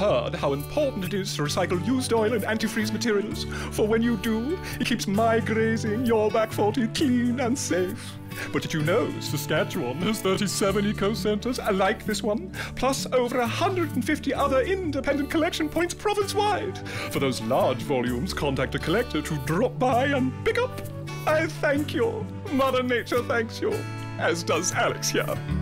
heard how important it is to recycle used oil and antifreeze materials, for when you do, it keeps my grazing your back 40 clean and safe. But did you know Saskatchewan has 37 eco-centres like this one, plus over 150 other independent collection points province-wide? For those large volumes, contact a collector to drop by and pick up. I thank you. Mother Nature thanks you, as does Alex here.